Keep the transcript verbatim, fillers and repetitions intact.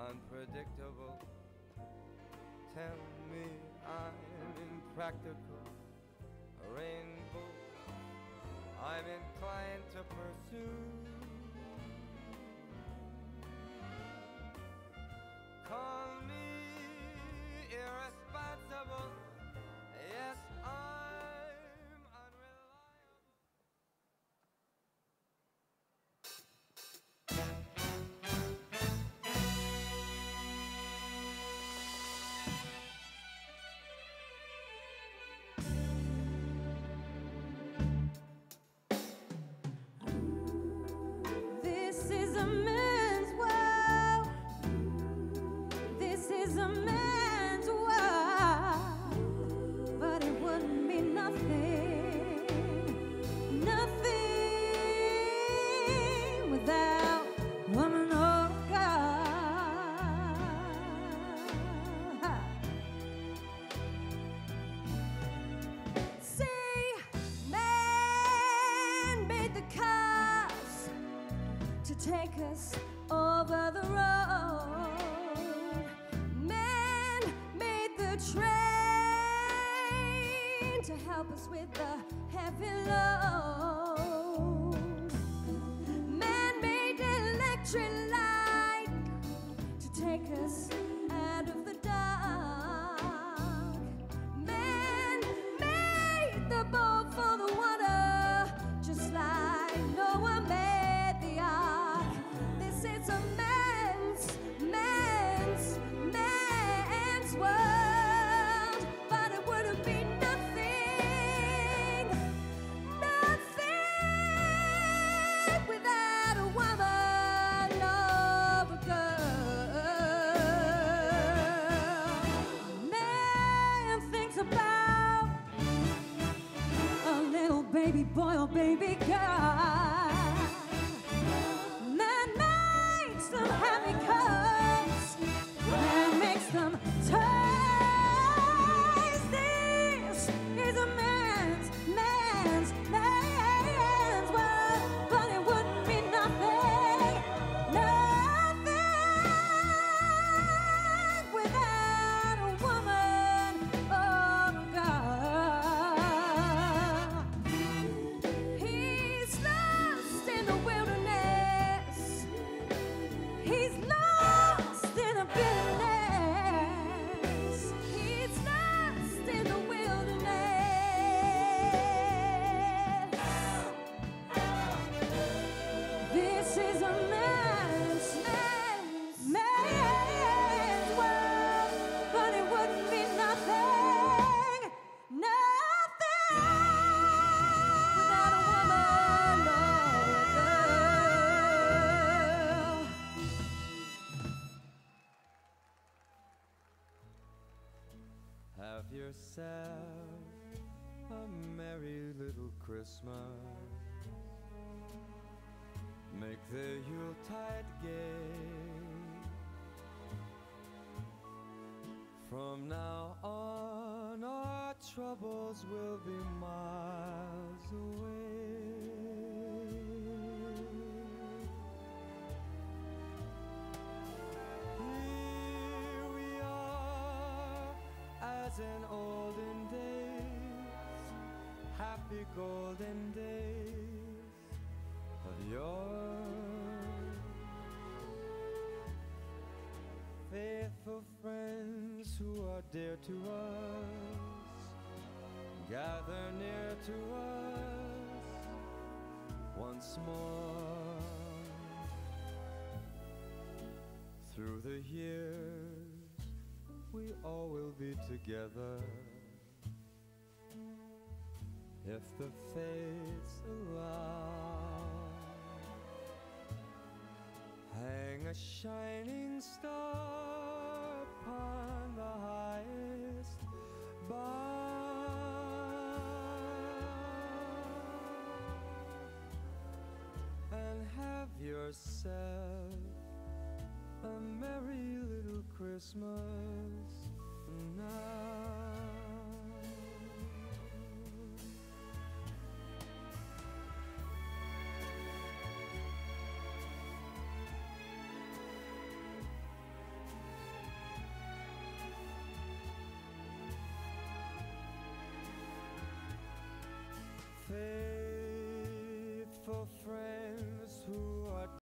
unpredictable. Tell me I'm impractical. A rainbow I'm inclined to pursue. Call me irresponsible. Yes, I'm unreliable. This is a man's world. This is a man's world. But it wouldn't be nothing, nothing without woman or God. See, man made the cars to take us over the road. Man made the train to help us with the heavy load. Man made the electric light to take us out of the dark. Man made the boat for the water, just like Noah made the ark. This is a man's, man's, man's world, but it wouldn't be nothing, nothing without a woman or a girl. Man thinks about a little baby boy or baby girl. Man makes them happy cups. Man makes them taste. This is a man's, man's, man's world, but it wouldn't be nothing, nothing without a woman or a girl. He's lost in the wilderness. He's lost in the bitterness. He's lost in the wilderness. This is a man's, man's, man's world, but it wouldn't be nothing, nothing without a woman or a girl. Have yourself a merry little Christmas. Make the Yuletide gay. From now on, our troubles will be miles away. Here we are, as in olden days, happy golden days of yore. Faithful friends who are dear to us, gather near to us once more. Through the years, we all will be together, if the fates allow. Hang a shining star upon the highest bough, and have yourself a merry little Christmas now. faithful friends who are